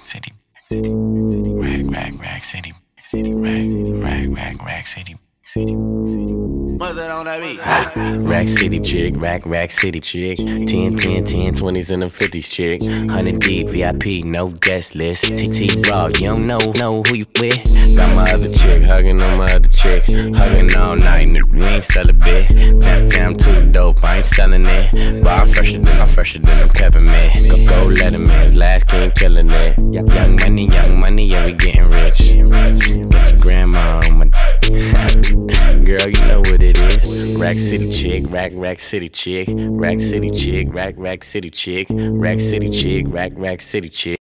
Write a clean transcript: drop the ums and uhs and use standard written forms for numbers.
city, rack city, rack city. What's that on that beat? Rack City chick, rack city chick. 10, 20s and them 50s chick. 100 deep, VIP, no guest list. TT raw, you don't know who you with. Got my other chick, hugging on my other chick. Hugging all night, nigga, we ain't sell a bit. Damn, too dope, I ain't selling it. But I'm fresher than them peppermint. Go Letterman's last king killing it. Young money, yeah, we getting rich. Get your grandma on my girl, you know what it is. Rack City chick, rack city chick. Rack City chick, rack city chick. Rack City chick, rack city chick.